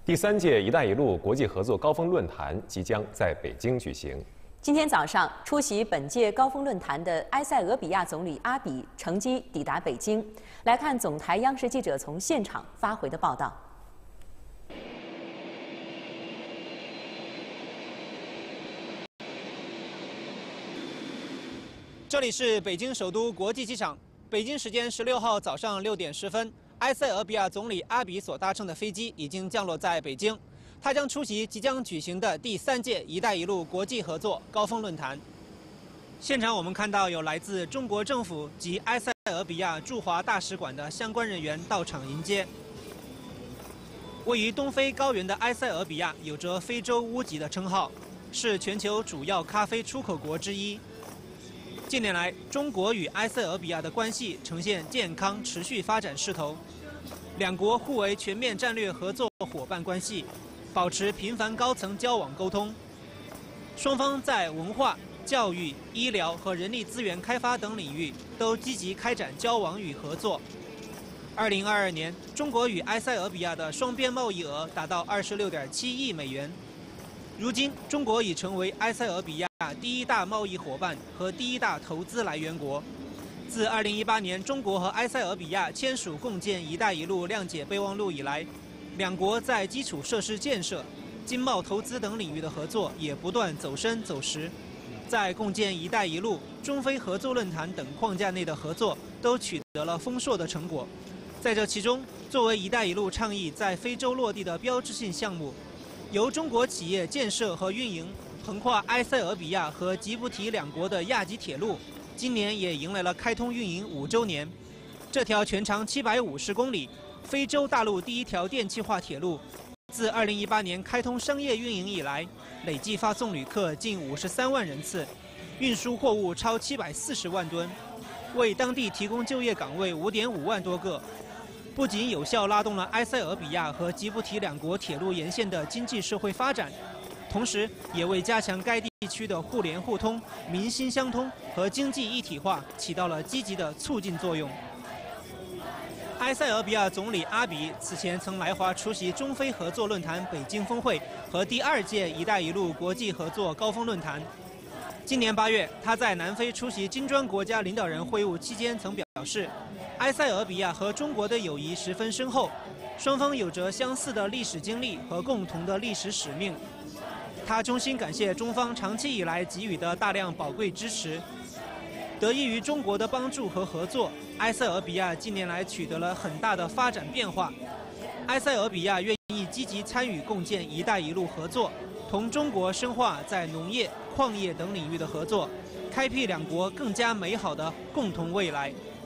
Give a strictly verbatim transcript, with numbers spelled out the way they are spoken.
第三届“一带一路”国际合作高峰论坛即将在北京举行。 今天早上，出席本届高峰论坛的埃塞俄比亚总理阿比乘机抵达北京。来看总台央视记者从现场发回的报道。 这里是北京首都国际机场。北京时间十六号早上六点十分，埃塞俄比亚总理阿比所搭乘的飞机已经降落在北京，他将出席即将举行的第三届“一带一路”国际合作高峰论坛。现场我们看到有来自中国政府及埃塞俄比亚驻华大使馆的相关人员到场迎接。位于东非高原的埃塞俄比亚有着“非洲屋脊”的称号，是全球主要咖啡出口国之一。 近年来，中国与埃塞俄比亚的关系呈现健康持续发展势头，两国互为全面战略合作伙伴关系，保持频繁高层交往沟通。双方在文化、教育、医疗和人力资源开发等领域都积极开展交往与合作。二零二二年，中国与埃塞俄比亚的双边贸易额达到二十六点七亿美元。 如今，中国已成为埃塞俄比亚第一大贸易伙伴和第一大投资来源国。自二零一八年中国和埃塞俄比亚签署共建“一带一路”谅解备忘录以来，两国在基础设施建设、经贸投资等领域的合作也不断走深走实。在共建“一带一路”、中非合作论坛等框架内的合作都取得了丰硕的成果。在这其中，作为“一带一路”倡议在非洲落地的标志性项目， 由中国企业建设和运营横跨埃塞俄比亚和吉布提两国的亚吉铁路，今年也迎来了开通运营五周年。这条全长七百五十公里、非洲大陆第一条电气化铁路，自二零一八年开通商业运营以来，累计发送旅客近五十三万人次，运输货物超七百四十万吨，为当地提供就业岗位五点五万多个。 不仅有效拉动了埃塞俄比亚和吉布提两国铁路沿线的经济社会发展，同时也为加强该地区的互联互通、民心相通和经济一体化起到了积极的促进作用。埃塞俄比亚总理阿比此前曾来华出席中非合作论坛北京峰会和第二届“一带一路”国际合作高峰论坛。 今年八月，他在南非出席金砖国家领导人会晤期间曾表示，埃塞俄比亚和中国的友谊十分深厚，双方有着相似的历史经历和共同的历史使命。他衷心感谢中方长期以来给予的大量宝贵支持。得益于中国的帮助和合作，埃塞俄比亚近年来取得了很大的发展变化。埃塞俄比亚愿意积极参与共建“一带一路”合作，同中国深化在农业、矿业等领域的合作，开辟两国更加美好的共同未来。